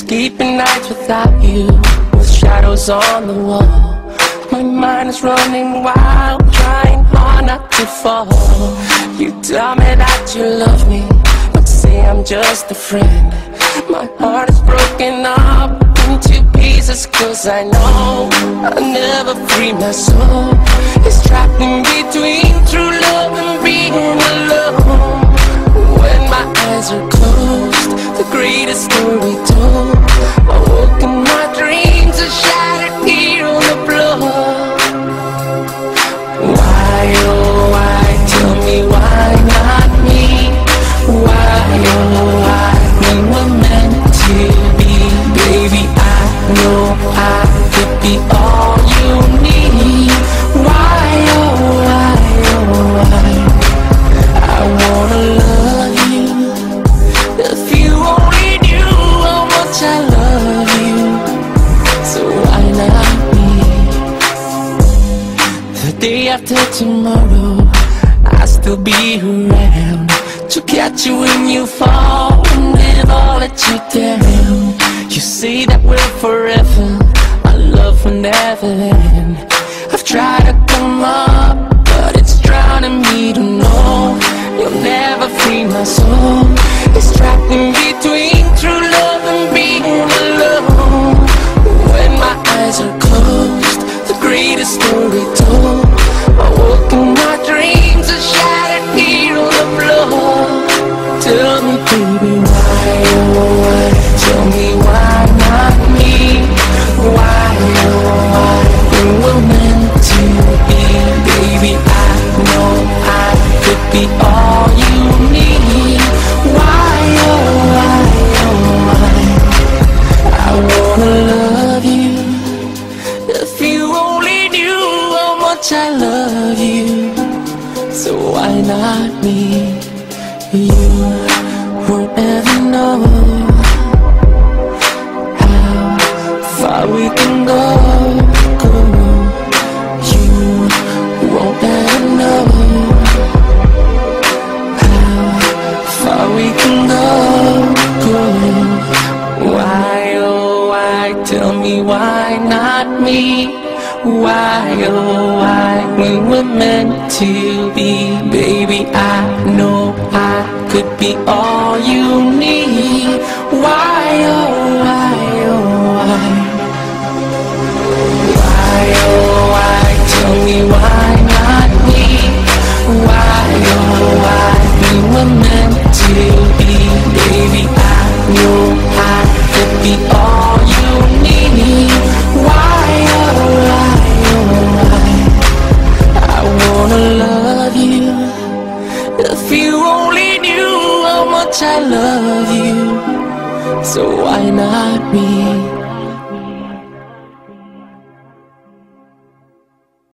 Sleeping nights without you, with shadows on the wall. My mind is running wild, trying hard not to fall. You tell me that you love me, but say I'm just a friend. My heart is broken up into pieces, cause I know I'll never free my soul. It's trapped in between true love and being alone. When my eyes are closed, the greatest story told. I woke in my dreams, a shattered here on the floor. Why, oh why, tell me why not me? Why, oh why, we were meant to be. Baby, I know I could be all you need. Why, oh why, oh why, I wanna love you. If you only knew how much I love you, so why not me? The day after tomorrow, I'll still be around to catch you when you fall and then I'll let you down. You say that we're forever, our love will never end. I've tried to come up, but it's drowning me to know you'll never free my soul. It's trapped in between true love and being alone. When my eyes are closed, the greatest story told. I woke in my dreams, a shattered here on the floor. Tell me, baby, why, oh why, tell me why not me? Why, oh why, we were meant to be. Baby, I know I could be all you need. Why, oh why, oh why, I wanna love you. If you only knew how much I love you, so why not me? You won't ever know how far we can go. You won't ever know how far we can go. Why, oh why, tell me why not me? Why, oh why, we were meant to be. Baby, I know I could be all you need. Why, oh why, oh why, why, oh why, tell me why not me? Why, oh why, we were meant to be. Baby, I know I could be all you need. Why, oh why, oh why, I wanna love you. If you only knew how much I love you, so why not me?